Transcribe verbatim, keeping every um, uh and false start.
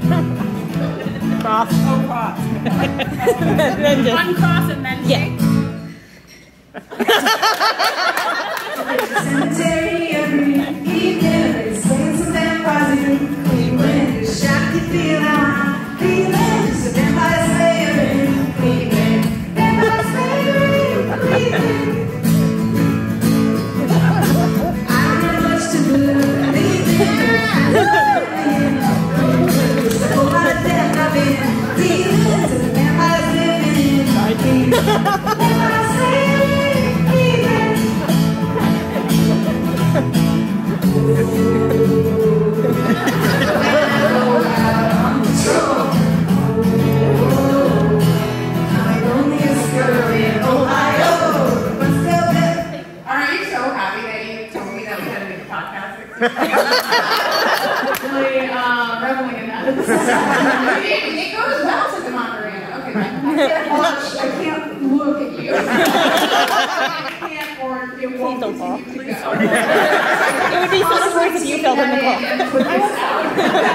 Cross. Oh, cross. Then just, uncross and then yeah. shake. Cemetery every evening, singing some damn positive Cleveland. Shock you feel I'm feeling. Just a vampire slayer in Cleveland. Vampire slayer in Cleveland. I don't have much to believe in. Just a whole lot of death I've been dealing. So the vampires living in Cleveland. Vampire slayer in Cleveland. Aren't you so happy that you told me that we had to make a podcast? Really uh, reveling in that. it, it goes well to the Macarena. Okay, I can't watch. I can't look at you. I can't, or it won't Please don't fall. continue to go. It would be so much worse if you filled in the clock. And put this out.